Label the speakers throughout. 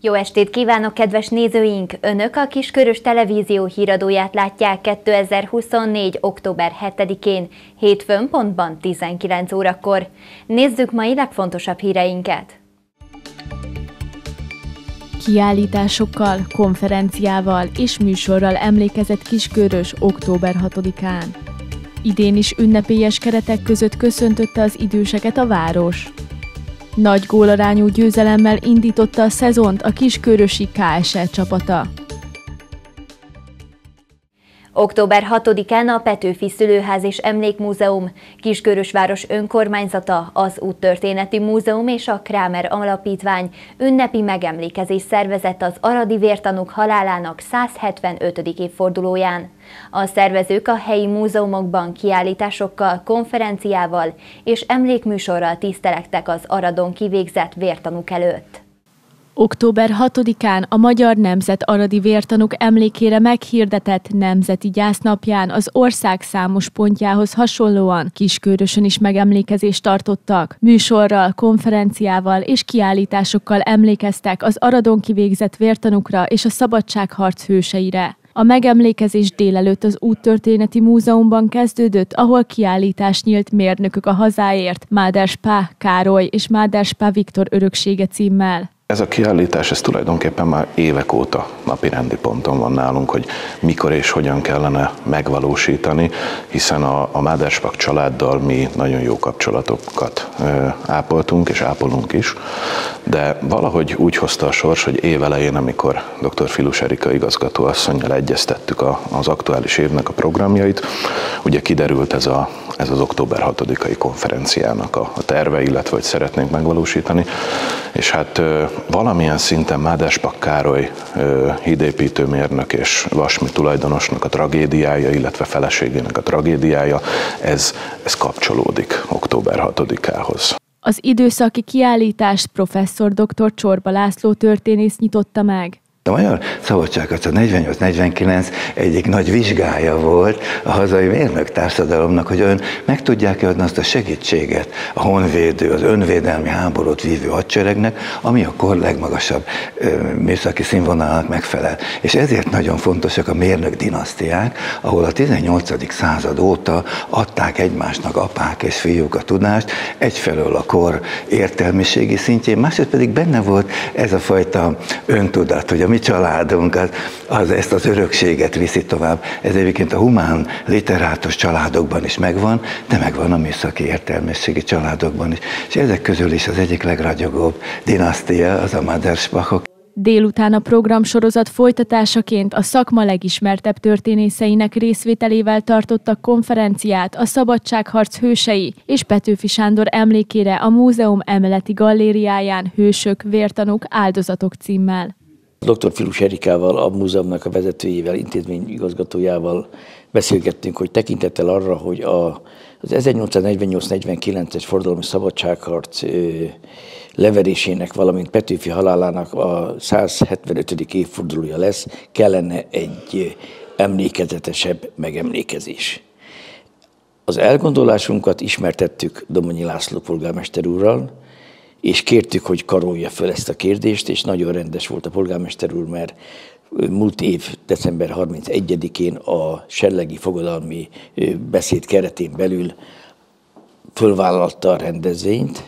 Speaker 1: Jó estét kívánok, kedves nézőink! Önök a Kiskörös Televízió híradóját látják 2024. október 7-én, hétfőn pontban 19 órakor. Nézzük mai legfontosabb híreinket!
Speaker 2: Kiállításokkal, konferenciával és műsorral emlékezett Kiskörös október 6-án. Idén is ünnepélyes keretek között köszöntötte az időseket a város. Nagy gólarányú győzelemmel indította a szezont a kiskörösi KSL csapata.
Speaker 1: Október 6-án a Petőfi Szülőház és Emlékmúzeum, Kiskörösváros önkormányzata, az Úttörténeti Múzeum és a Krámer Alapítvány ünnepi megemlékezést szervezett az aradi vértanúk halálának 175. évfordulóján. A szervezők a helyi múzeumokban kiállításokkal, konferenciával és emlékműsorral tisztelektek az Aradon kivégzett vértanúk előtt.
Speaker 2: Október 6-án a Magyar Nemzet aradi vértanúk emlékére meghirdetett Nemzeti Gyásznapján az ország számos pontjához hasonlóan Kiskörösön is megemlékezést tartottak. Műsorral, konferenciával és kiállításokkal emlékeztek az Aradon kivégzett vértanúkra és a szabadságharc hőseire. A megemlékezés délelőtt az Úttörténeti Múzeumban kezdődött, ahol kiállítás nyílt Mérnökök a hazáért, Máder-Spá Károly és Máder-Spá Viktor öröksége címmel.
Speaker 3: Ez a kiállítás, ez tulajdonképpen már évek óta napirendi ponton van nálunk, hogy mikor és hogyan kellene megvalósítani, hiszen a Máder-Spák családdal mi nagyon jó kapcsolatokat ápoltunk és ápolunk is, de valahogy úgy hozta a sors, hogy év elején, amikor dr. Filus Erika igazgatóasszonnyal egyeztettük az aktuális évnek a programjait, ugye kiderült ez az október 6-ai konferenciának a terve, illetve hogy szeretnénk megvalósítani, és hát valamilyen szinten Máder-Spák Károly hídépítőmérnök és vasmű tulajdonosnak a tragédiája, illetve feleségének a tragédiája, ez kapcsolódik október 6-ához.
Speaker 2: Az időszaki kiállítást professzor dr. Csorba László történész nyitotta meg.
Speaker 4: A Magyar Szabadságharc 48-49 egyik nagy vizsgája volt a hazai mérnök társadalomnak, hogy ön meg tudják adni azt a segítséget a honvédő, az önvédelmi háborút vívő hadseregnek, ami a kor legmagasabb műszaki színvonalának megfelel. És ezért nagyon fontosak a mérnök dinasztiák, ahol a 18. század óta adták egymásnak apák és fiúk a tudást, egyfelől a kor értelmiségi szintjén, másrészt pedig benne volt ez a fajta öntudat, hogy a mi családunk az ezt az örökséget viszi tovább. Ez egyébként a humán literátus családokban is megvan, de megvan a műszaki értelmiségi családokban is. És ezek közül is az egyik legragyogóbb dinasztia az a Máder-Spákok.
Speaker 2: Délután a programsorozat folytatásaként a szakma legismertebb történészeinek részvételével tartottak konferenciát a szabadságharc hősei és Petőfi Sándor emlékére a múzeum emeleti gallériáján Hősök, vértanúk, áldozatok címmel.
Speaker 5: Dr. Filus Erikával, a múzeumnak a vezetőjével, intézményigazgatójával beszélgettünk, hogy tekintettel arra, hogy az 1848-49-es forradalmi szabadságharc leverésének, valamint Petőfi halálának a 175. évfordulója lesz, kellene egy emlékezetesebb megemlékezés. Az elgondolásunkat ismertettük Domonyi László polgármester úrral, és kértük, hogy karolja föl ezt a kérdést, és nagyon rendes volt a polgármester úr, mert múlt év december 31-én a Sellegi fogadalmi beszéd keretén belül fölvállalta a rendezvényt,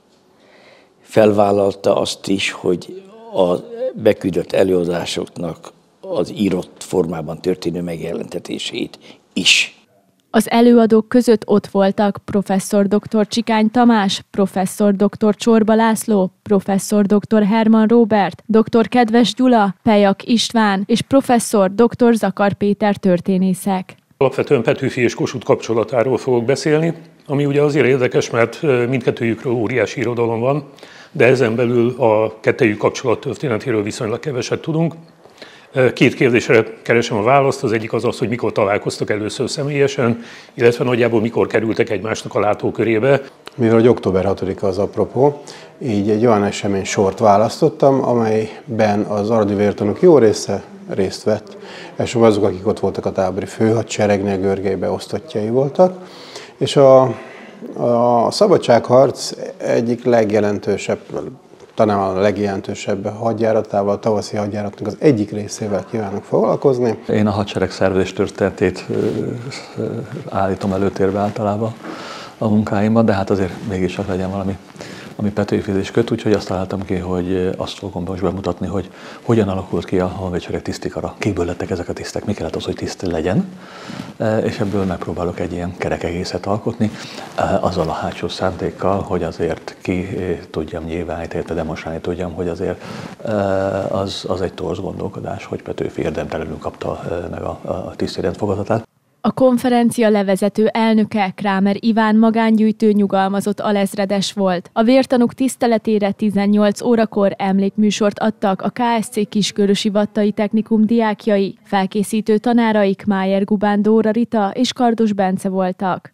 Speaker 5: felvállalta azt is, hogy a beküldött előadásoknak az írott formában történő megjelentetését is.
Speaker 2: Az előadók között ott voltak professzor dr. Csikány Tamás, professzor dr. Csorba László, professzor dr. Herman Róbert, dr. Kedves Gyula, Pejak István és professzor dr. Zakar Péter történészek.
Speaker 6: Alapvetően Petőfi és Kossuth kapcsolatáról fogok beszélni, ami ugye azért érdekes, mert mindkettőjükről óriási irodalom van, de ezen belül a kettejük kapcsolat történetéről viszonylag keveset tudunk. Két kérdésre keresem a választ, az egyik az, hogy mikor találkoztak először személyesen, illetve nagyjából mikor kerültek egymásnak a látókörébe.
Speaker 7: Mivel hogy október 6-a az apropó, így egy olyan esemény sort választottam, amelyben az aradi vértanúk jó része részt vett. Elsősorban azok, akik ott voltak a tábori főhadseregnél, Görgely beosztottjai voltak. És a szabadságharc egyik legjelentősebb talán a legjelentősebb hadjáratával, a tavaszi hadjáratnak az egyik részével kívánok foglalkozni.
Speaker 8: Én a hadsereg szervezés történetét állítom előtérbe általában a munkáimban, de hát azért mégiscsak legyen valami, ami Petőfihez is köt, úgyhogy azt találtam ki, hogy azt fogom most bemutatni, hogy hogyan alakult ki a honvédsereg tisztikara, kikből lettek ezek a tisztek, mi kellett az, hogy tiszt legyen, és ebből megpróbálok egy ilyen kerek egészet alkotni, azzal a hátsó szándékkal, hogy azért ki tudjam nyilvánítani, illetve demonstrálni tudjam, hogy azért az egy torz gondolkodás, hogy Petőfi érdemtelenül kapta meg a tiszti rendfogadatát.
Speaker 2: A konferencia levezető elnöke, Krámer Iván magángyűjtő nyugalmazott alezredes volt. A vértanúk tiszteletére 18 órakor emlékműsort adtak a KSC Kiskörösi Vattai Technikum diákjai. Felkészítő tanáraik Májer Gubán Dóra Rita és Kardos Bence voltak.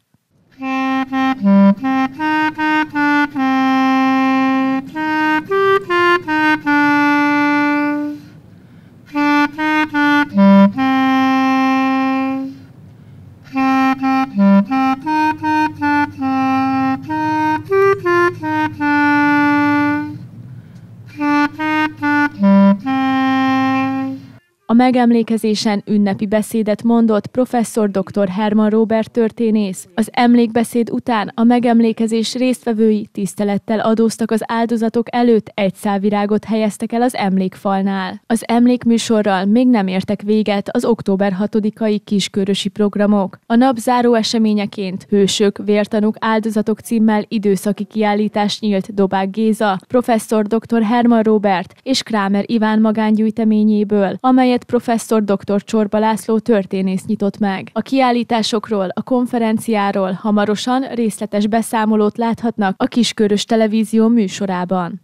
Speaker 2: A megemlékezésen ünnepi beszédet mondott professzor dr. Herman Róbert történész. Az emlékbeszéd után a megemlékezés résztvevői tisztelettel adóztak az áldozatok előtt, egy szál virágot helyeztek el az emlékfalnál. Az emlékműsorral még nem értek véget az október 6-ai kiskörösi programok. A nap záró eseményeként Hősök, vértanúk, áldozatok címmel időszaki kiállítás nyílt Dobák Géza, professzor dr. Herman Róbert és Krámer Iván magángyűjteményéből, amelyet professzor dr. Csorba László történész nyitott meg. A kiállításokról, a konferenciáról hamarosan részletes beszámolót láthatnak a Kiskörös Televízió műsorában.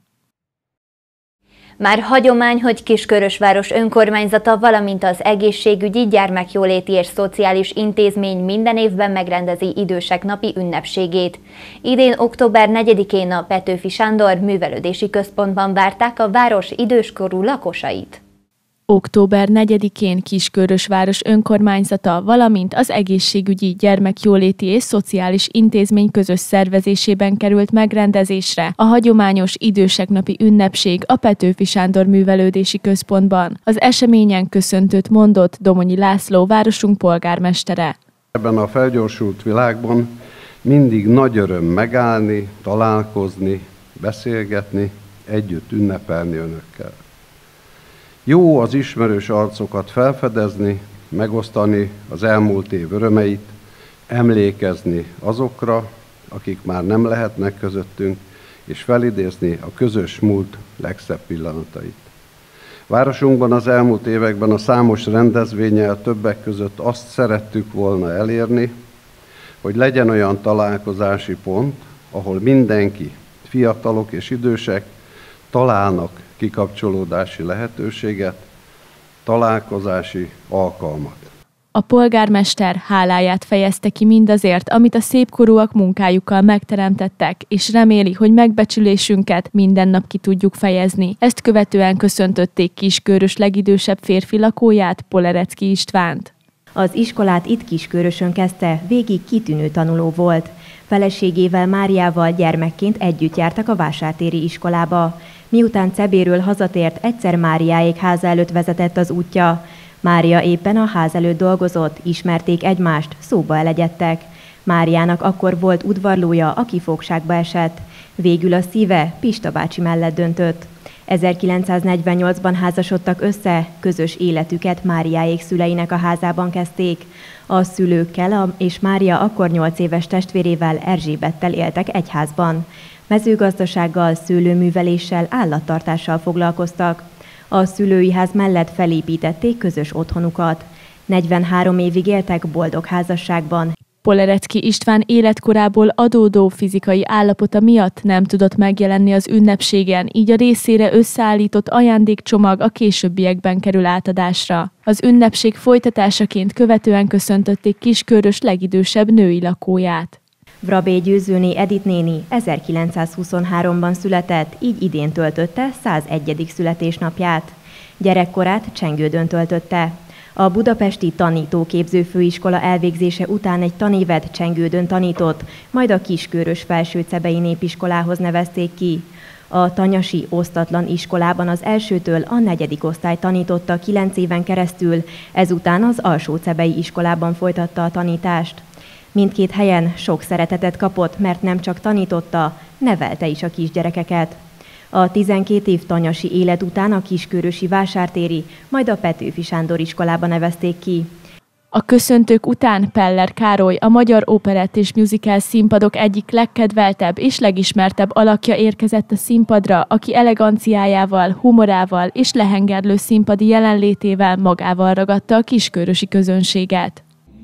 Speaker 1: Már hagyomány, hogy Kiskörösváros önkormányzata, valamint az egészségügyi, gyermekjóléti és szociális intézmény minden évben megrendezi idősek napi ünnepségét. Idén október 4-én a Petőfi Sándor Művelődési Központban várták a város időskorú lakosait.
Speaker 2: Október 4-én Kiskörösváros önkormányzata, valamint az egészségügyi, gyermekjóléti és szociális intézmény közös szervezésében került megrendezésre a hagyományos időseknapi ünnepség a Petőfi Sándor Művelődési Központban. Az eseményen köszöntőt mondott Domonyi László, városunk polgármestere.
Speaker 9: Ebben a felgyorsult világban mindig nagy öröm megállni, találkozni, beszélgetni, együtt ünnepelni önökkel. Jó az ismerős arcokat felfedezni, megosztani az elmúlt év örömeit, emlékezni azokra, akik már nem lehetnek közöttünk, és felidézni a közös múlt legszebb pillanatait. Városunkban az elmúlt években a számos rendezvénnyel többek között azt szerettük volna elérni, hogy legyen olyan találkozási pont, ahol mindenki, fiatalok és idősek találnak kikapcsolódási lehetőséget, találkozási alkalmat.
Speaker 2: A polgármester háláját fejezte ki mindazért, amit a szépkorúak munkájukkal megteremtettek, és reméli, hogy megbecsülésünket minden nap ki tudjuk fejezni. Ezt követően köszöntötték Kiskörös legidősebb férfi lakóját, Polerecki Istvánt.
Speaker 10: Az iskolát itt Kiskörösön kezdte, végig kitűnő tanuló volt. Feleségével, Máriával gyermekként együtt jártak a vásártéri iskolába. Miután Cebéről hazatért, egyszer Máriáék háza előtt vezetett az útja. Mária éppen a ház előtt dolgozott, ismerték egymást, szóba elegyedtek. Máriának akkor volt udvarlója, aki fogságba esett. Végül a szíve Pista bácsi mellett döntött. 1948-ban házasodtak össze, közös életüket Máriáék szüleinek a házában kezdték. A szülőkkel és Mária akkor 8 éves testvérével, Erzsébettel éltek egy házban. Mezőgazdasággal, szőlőműveléssel, állattartással foglalkoztak. A szülői ház mellett felépítették közös otthonukat. 43 évig éltek boldog házasságban.
Speaker 2: Polerecki István életkorából adódó fizikai állapota miatt nem tudott megjelenni az ünnepségen, így a részére összeállított ajándékcsomag a későbbiekben kerül átadásra. Az ünnepség folytatásaként követően köszöntötték Kiskörös legidősebb női lakóját.
Speaker 10: Vrabé Győzőné Edith néni 1923-ban született, így idén töltötte 101. születésnapját. Gyerekkorát Csengődön töltötte. A budapesti tanítóképző főiskola elvégzése után egy tanévet Csengődön tanított, majd a Kiskörös Felsőcebei Népiskolához nevezték ki. A tanyasi osztatlan iskolában az 1-től a 4. osztály tanította 9 éven keresztül, ezután az Alsó-Cebei iskolában folytatta a tanítást. Mindkét helyen sok szeretetet kapott, mert nem csak tanította, nevelte is a kisgyerekeket. A 12 év tanyasi élet után a Kiskörösi Vásártéri, majd a Petőfi Sándor iskolába nevezték ki.
Speaker 2: A köszöntők után Peller Károly, a magyar operett és musical színpadok egyik legkedveltebb és legismertebb alakja érkezett a színpadra, aki eleganciájával, humorával és lehengerlő színpadi jelenlétével magával ragadta a kiskörösi közönséget.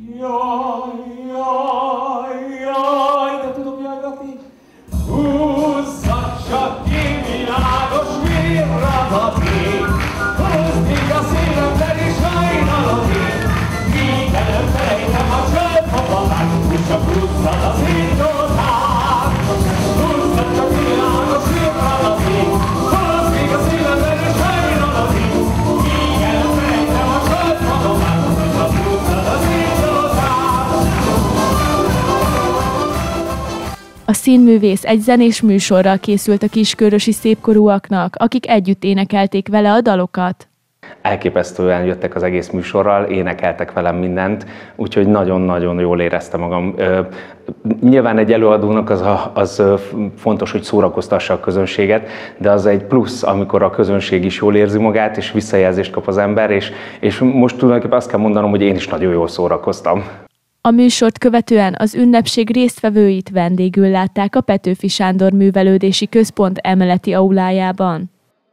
Speaker 11: Jaj, de tudok jajgatni! Húzzak csak ki világos virradat ég, húzd még a szívemben is hajnalod ég, míg előbb felejtem a csöldfogomát, és csak húzzad az indultát. Húzzak csak ki világos virradat ég, húzd még a szívemben is hajnalod ég, míg előbb felejtem a csöldfogomát, és csak húzzad az indultát.
Speaker 2: A színművész egy zenés műsorral készült a kiskörösi szépkorúaknak, akik együtt énekelték vele a dalokat.
Speaker 12: Elképesztően jöttek az egész műsorral, énekeltek velem mindent, úgyhogy nagyon-nagyon jól éreztem magam. Nyilván egy előadónak az fontos, hogy szórakoztassa a közönséget, de az egy plusz, amikor a közönség is jól érzi magát, és visszajelzést kap az ember, és most tulajdonképpen azt kell mondanom, hogy én is nagyon jól szórakoztam.
Speaker 2: A műsort követően az ünnepség résztvevőit vendégül látták a Petőfi Sándor Művelődési Központ emeleti aulájában.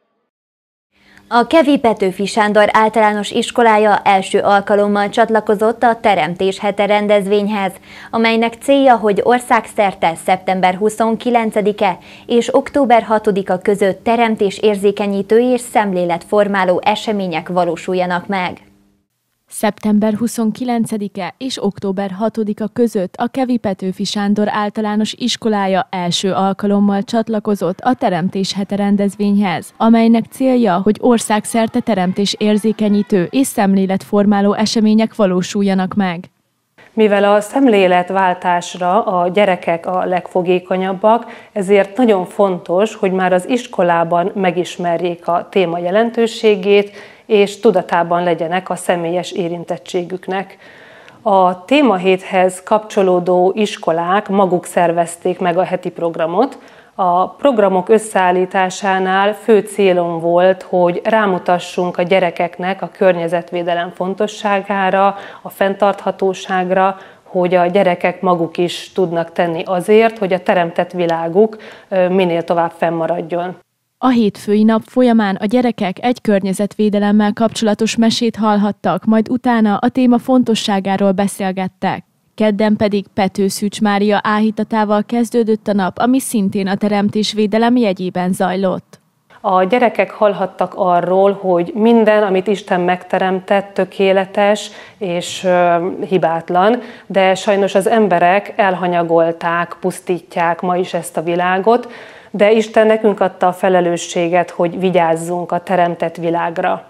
Speaker 1: A Kevi Petőfi Sándor általános iskolája első alkalommal csatlakozott a Teremtés hete rendezvényhez, amelynek célja, hogy országszerte szeptember 29-e és október 6-a között teremtésérzékenyítő és szemléletformáló események valósuljanak meg.
Speaker 2: Szeptember 29-e és október 6-a között a Kevi Petőfi Sándor általános iskolája első alkalommal csatlakozott a Teremtés hete rendezvényhez, amelynek célja, hogy országszerte teremtés érzékenyítő és szemléletformáló események valósuljanak meg.
Speaker 13: Mivel a szemléletváltásra a gyerekek a legfogékonyabbak, ezért nagyon fontos, hogy már az iskolában megismerjék a téma jelentőségét, és tudatában legyenek a személyes érintettségüknek. A témahéthez kapcsolódó iskolák maguk szervezték meg a heti programot. A programok összeállításánál fő célom volt, hogy rámutassunk a gyerekeknek a környezetvédelem fontosságára, a fenntarthatóságra, hogy a gyerekek maguk is tudnak tenni azért, hogy a teremtett világuk minél tovább fennmaradjon.
Speaker 2: A hétfői nap folyamán a gyerekek egy környezetvédelemmel kapcsolatos mesét hallhattak, majd utána a téma fontosságáról beszélgettek. Kedden pedig Pető Szűcs Mária áhítatával kezdődött a nap, ami szintén a teremtésvédelem jegyében zajlott.
Speaker 13: A gyerekek hallhattak arról, hogy minden, amit Isten megteremtett, tökéletes és hibátlan, de sajnos az emberek elhanyagolták, pusztítják ma is ezt a világot, de Isten nekünk adta a felelősséget, hogy vigyázzunk a teremtett világra.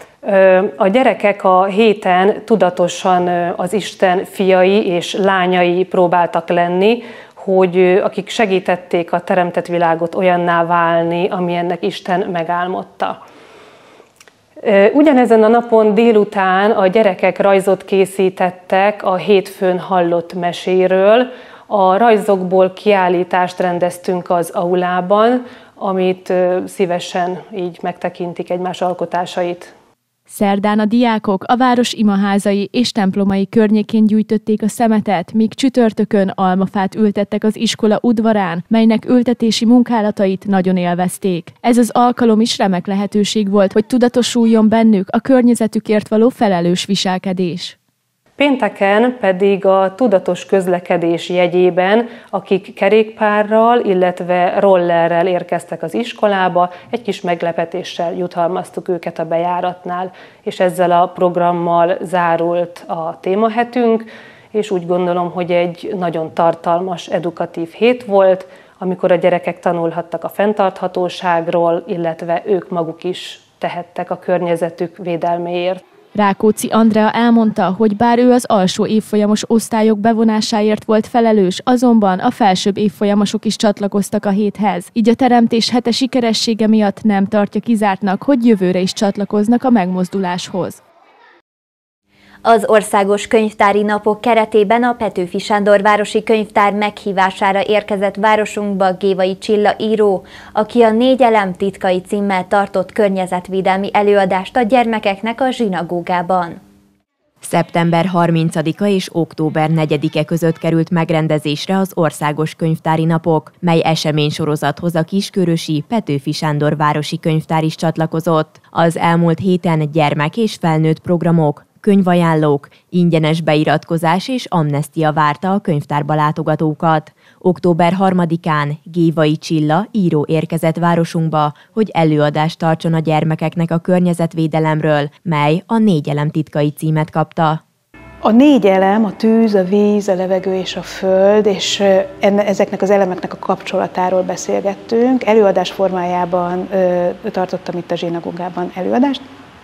Speaker 13: A gyerekek a héten tudatosan az Isten fiai és lányai próbáltak lenni, hogy akik segítették a teremtett világot olyanná válni, amilyennek Isten megálmodta. Ugyanezen a napon délután a gyerekek rajzot készítettek a hétfőn hallott meséről. A rajzokból kiállítást rendeztünk az aulában, amit szívesen így megtekintik egymás alkotásait.
Speaker 2: Szerdán a diákok a város imaházai és templomai környékén gyűjtötték a szemetet, míg csütörtökön almafát ültettek az iskola udvarán, melynek ültetési munkálatait nagyon élvezték. Ez az alkalom is remek lehetőség volt, hogy tudatosuljon bennük a környezetükért való felelős viselkedés.
Speaker 13: Pénteken pedig a tudatos közlekedés jegyében, akik kerékpárral, illetve rollerrel érkeztek az iskolába, egy kis meglepetéssel jutalmaztuk őket a bejáratnál, és ezzel a programmal zárult a témahetünk, és úgy gondolom, hogy egy nagyon tartalmas, edukatív hét volt, amikor a gyerekek tanulhattak a fenntarthatóságról, illetve ők maguk is tehettek a környezetük védelméért.
Speaker 2: Rákóczi Andrea elmondta, hogy bár ő az alsó évfolyamos osztályok bevonásáért volt felelős, azonban a felsőbb évfolyamosok is csatlakoztak a héthez. Így a teremtés hete sikeressége miatt nem tartja kizártnak, hogy jövőre is csatlakoznak a megmozduláshoz.
Speaker 1: Az Országos Könyvtári Napok keretében a Petőfi Sándor Városi Könyvtár meghívására érkezett városunkba Gévai Csilla író, aki a 4 elem titkai címmel tartott környezetvédelmi előadást a gyermekeknek a zsinagógában.
Speaker 10: Szeptember 30-a és október 4-e között került megrendezésre az Országos Könyvtári Napok, mely eseménysorozathoz a kiskörösi Petőfi Sándor Városi Könyvtár is csatlakozott. Az elmúlt héten gyermek és felnőtt programok, könyvajánlók, ingyenes beiratkozás és amnesztia várta a könyvtárba látogatókat. Október 3-án Gévai Csilla író érkezett városunkba, hogy előadást tartson a gyermekeknek a környezetvédelemről, mely a 4 elem titkai címet kapta.
Speaker 14: A 4 elem, a tűz, a víz, a levegő és a föld, és ezeknek az elemeknek a kapcsolatáról beszélgettünk. Előadás formájában tartottam itt a zsinagógában előadást,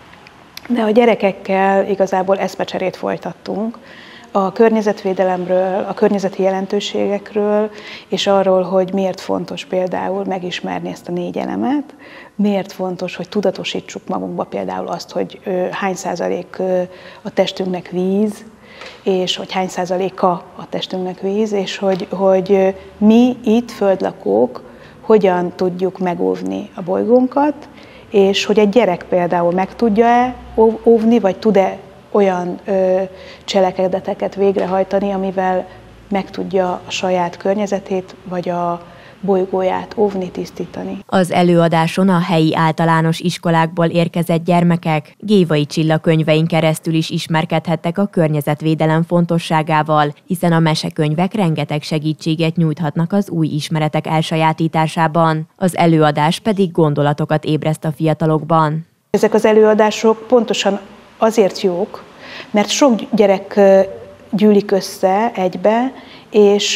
Speaker 14: de a gyerekekkel igazából eszmecserét folytattunk a környezetvédelemről, a környezeti jelentőségekről, és arról, hogy miért fontos például megismerni ezt a 4 elemet, miért fontos, hogy tudatosítsuk magunkba például azt, hogy hány százalék a testünknek víz, és hogy hány százaléka a testünknek víz, és hogy mi itt földlakók hogyan tudjuk megóvni a bolygónkat, és hogy egy gyerek például meg tudja-e óvni, vagy tud-e olyan cselekedeteket végrehajtani, amivel meg tudja a saját környezetét, vagy a bolygóját óvni, tisztítani.
Speaker 10: Az előadáson a helyi általános iskolákból érkezett gyermekek Gévai Csilla könyvein keresztül is ismerkedhettek a környezetvédelem fontosságával, hiszen a mesekönyvek rengeteg segítséget nyújthatnak az új ismeretek elsajátításában. Az előadás pedig gondolatokat ébreszt a fiatalokban.
Speaker 14: Ezek az előadások pontosan azért jók, mert sok gyerek gyűlik össze egybe, és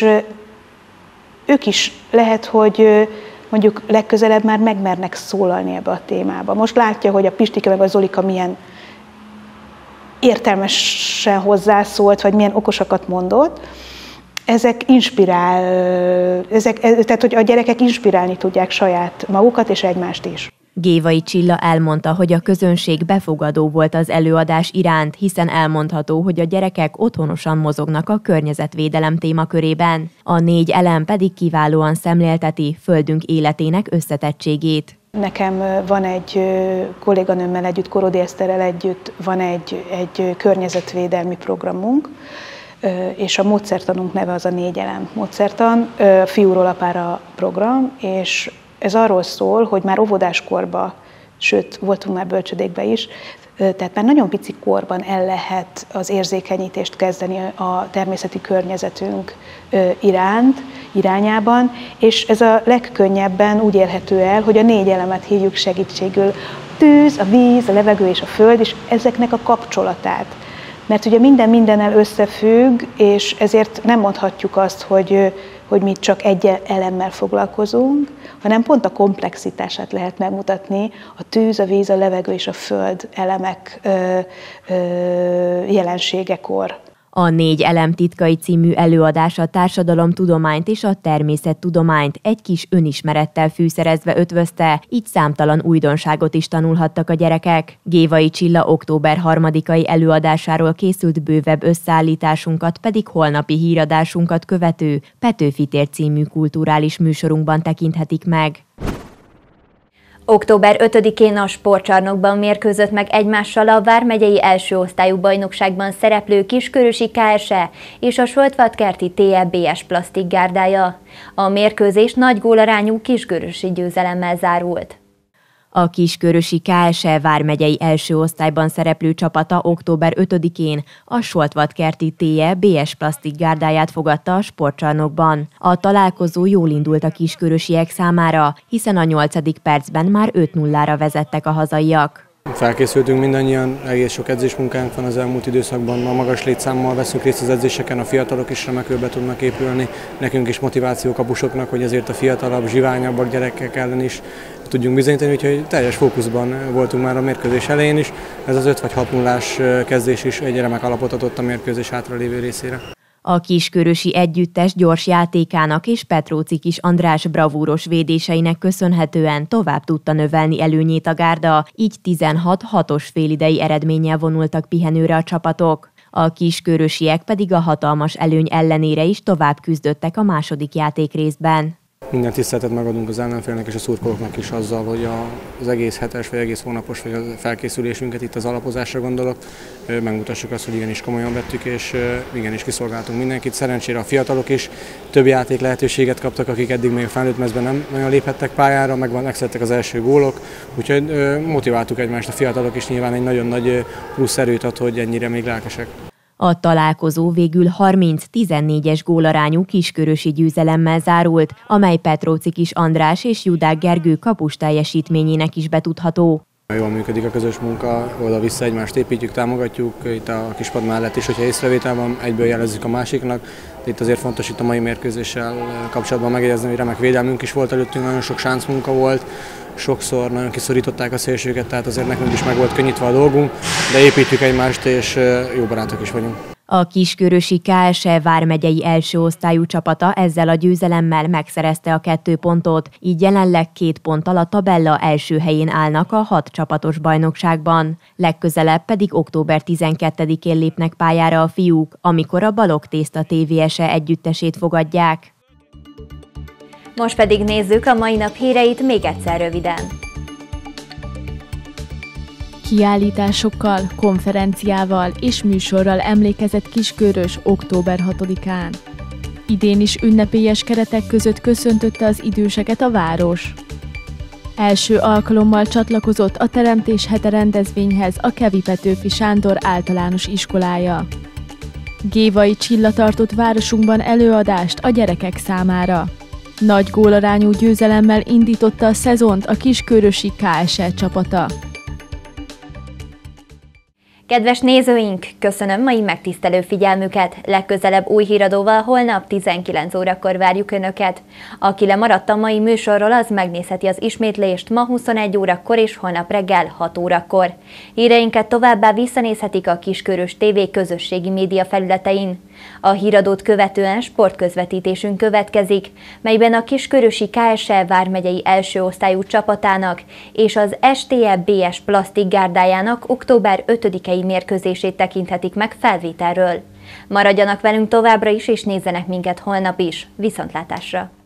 Speaker 14: ők is lehet, hogy mondjuk legközelebb már megmernek szólalni ebbe a témába. Most látja, hogy a Pistike meg a Zolika milyen értelmesen hozzászólt, vagy milyen okosakat mondott. Ezek tehát hogy a gyerekek inspirálni tudják saját magukat és egymást is.
Speaker 10: Gévai Csilla elmondta, hogy a közönség befogadó volt az előadás iránt, hiszen elmondható, hogy a gyerekek otthonosan mozognak a környezetvédelem témakörében. A 4 elem pedig kiválóan szemlélteti földünk életének összetettségét.
Speaker 14: Nekem van egy kolléganőmmel együtt, Korodi Eszterrel együtt van egy környezetvédelmi programunk, és a módszertanunk neve az a 4 elem módszertan, fiúról apára program, és ez arról szól, hogy már óvodáskorban, sőt, voltunk már bölcsödékben is, tehát már nagyon pici korban el lehet az érzékenyítést kezdeni a természeti környezetünk irányában, és ez a legkönnyebben úgy érhető el, hogy a 4 elemet hívjuk segítségül. A tűz, a víz, a levegő és a föld, és ezeknek a kapcsolatát. Mert ugye minden mindennel összefügg, és ezért nem mondhatjuk azt, hogy mi csak egy elemmel foglalkozunk, hanem pont a komplexitását lehet megmutatni a tűz, a víz, a levegő és a föld elemek jelenségekor.
Speaker 10: A 4 elem titkai című előadás a társadalomtudományt és a természettudományt egy kis önismerettel fűszerezve ötvözte, így számtalan újdonságot is tanulhattak a gyerekek. Gévai Csilla október 3-ai előadásáról készült bővebb összeállításunkat pedig holnapi híradásunkat követő Petőfi tér című kulturális műsorunkban tekinthetik meg.
Speaker 1: Október 5-én a sportcsarnokban mérkőzött meg egymással a vármegyei első osztályú bajnokságban szereplő Kiskörösi KSE és a Soltvatkerti TEBS Plastik gárdája. A mérkőzés nagy gólarányú kiskörösi győzelemmel zárult.
Speaker 10: A Kiskörösi KSE vármegyei első osztályban szereplő csapata október 5-én a Soltvatkerti TEBS Plastik gárdáját fogadta a sportcsarnokban. A találkozó jól indult a kiskörösiek számára, hiszen a 8. percben már 5-0-ra vezettek a hazaiak.
Speaker 7: Felkészültünk mindannyian, egész sok edzésmunkánk van az elmúlt időszakban, ma magas létszámmal veszünk részt az edzéseken, a fiatalok is remekül be tudnak épülni, nekünk is motiváció kapusoknak, hogy azért a fiatalabb, zsiványabbak gyerekek ellen is tudjunk bizonyítani, úgyhogy teljes fókuszban voltunk már a mérkőzés elején is. Ez az 5 vagy 6-0-ás kezdés is egy remek alapot adott a mérkőzés hátralévő részére.
Speaker 10: A kiskörösi együttes gyors játékának és Petróczikis András bravúros védéseinek köszönhetően tovább tudta növelni előnyét a gárda, így 16-6-os félidei eredménnyel vonultak pihenőre a csapatok. A kiskörösiek pedig a hatalmas előny ellenére is tovább küzdöttek a második játékrészben.
Speaker 7: Minden tiszteletet megadunk az ellenfélnek és a szurkolóknak is azzal, hogy az egész hetes vagy egész hónapos vagy a felkészülésünket, itt az alapozásra gondolok, megmutassuk azt, hogy igenis komolyan vettük, és igenis kiszolgáltunk mindenkit. Szerencsére a fiatalok is több játék lehetőséget kaptak, akik eddig még a felnőtt mezben nem nagyon léphettek pályára, megszedtek az első gólok, úgyhogy motiváltuk egymást, a fiatalok is nyilván egy nagyon nagy plusz erőt ad, hogy ennyire még lelkesek.
Speaker 10: A találkozó végül 30-14-es gólarányú kiskörösi győzelemmel zárult, amely Petróczikis András és Judák Gergő kapus teljesítményének is betudható.
Speaker 7: Jól működik a közös munka, oda-vissza egymást építjük, támogatjuk, itt a kispad mellett is, hogyha észrevétel van, egyből jelezzük a másiknak. Itt azért fontos itt a mai mérkőzéssel kapcsolatban megjegyezni, hogy remek védelmünk is volt előttünk, nagyon sok sáncmunka volt, sokszor nagyon kiszorították a szélsőket, tehát azért nekünk is meg volt könnyítve a dolgunk, de építjük egymást, és jó barátok is vagyunk.
Speaker 10: A kiskörösi KSE vármegyei első osztályú csapata ezzel a győzelemmel megszerezte a 2 pontot, így jelenleg 2 ponttal a tabella első helyén állnak a 6 csapatos bajnokságban. Legközelebb pedig október 12-én lépnek pályára a fiúk, amikor a Balog Tészta TVS-e együttesét fogadják.
Speaker 1: Most pedig nézzük a mai nap híreit még egyszer röviden.
Speaker 2: Kiállításokkal, konferenciával és műsorral emlékezett Kiskörös október 6-án. Idén is ünnepélyes keretek között köszöntötte az időseket a város. Első alkalommal csatlakozott a Teremtés hete rendezvényhez a Kevi Petőfi Sándor általános iskolája. Gévai Csilla tartott városunkban előadást a gyerekek számára. Nagy gólarányú győzelemmel indította a szezont a kiskörösi KSE csapata.
Speaker 1: Kedves nézőink, köszönöm mai megtisztelő figyelmüket. Legközelebb új híradóval holnap 19 órakor várjuk Önöket. Aki lemaradt a mai műsorról, az megnézheti az ismétlést ma 21 órakor és holnap reggel 6 órakor. Híreinket továbbá visszanézhetik a Kiskörös TV közösségi média felületein. A híradót követően sportközvetítésünk következik, melyben a kiskörösi KSE vármegyei első osztályú csapatának és az STE BS Plastik gárdájának október 5-i mérkőzését tekinthetik meg felvételről. Maradjanak velünk továbbra is, és nézzenek minket holnap is. Viszontlátásra!